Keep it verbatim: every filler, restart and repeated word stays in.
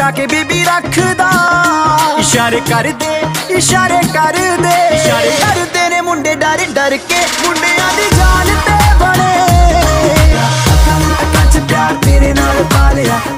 बचा के बीबी रखदा। इशारे कर दे इशारे कर दे इशारे कर दे ने मुंडे डर डर के मुंडियां दी जान ते बने। अखां अखां च प्यार तेरे नाल पा लिया